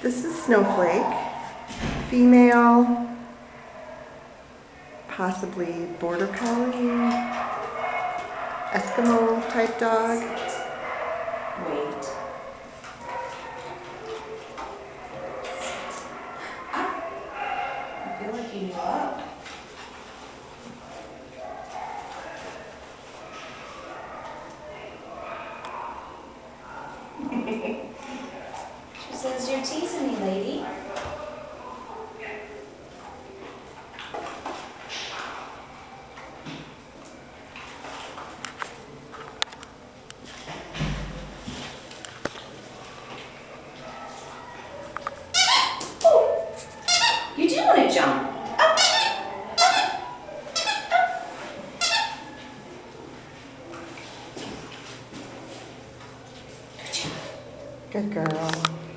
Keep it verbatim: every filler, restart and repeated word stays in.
This is Snowflake, female, possibly border collie, Eskimo type dog. Wait. I feel like you knew up. She says you're teasing me, lady. Oh, you do want to jump. Good girl.